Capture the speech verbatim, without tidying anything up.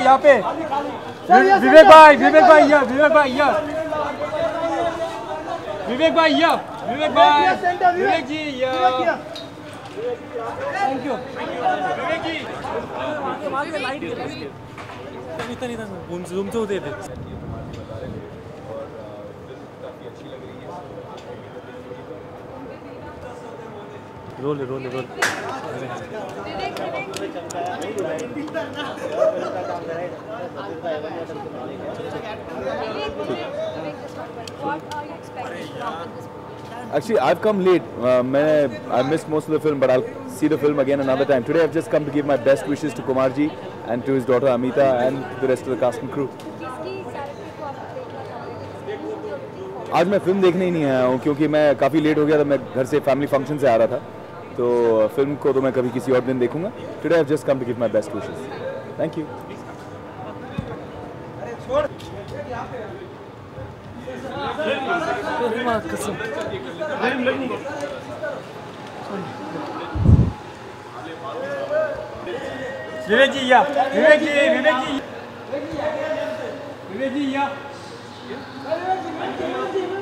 यहाँ पे। विवेक भाई, विवेक भाई या, विवेक भाई या, विवेक भाई या, विवेक भाई, विवेक जी या। Thank you Vivek ji. इतना नहीं था, जूम से होते थे। Roll roll roll Actually, I've come late. Uh, I missed most of the film, but I'll see the film again another time. Today, I've just come to give my best wishes to Kumarji and to his daughter Amita and the rest of the cast and crew. आज मैं film देखने ही नहीं आया हूँ क्योंकि मैं काफ़ी late हो गया था। मैं घर से फैमिली फंक्शन से आ रहा था, तो फिल्म को तो मैं कभी किसी और दिन देखूंगा। Today, I've just come to give my best wishes. Thank you. विवेक जी या, विवेक जी, विवेक जी, विवेक जी या।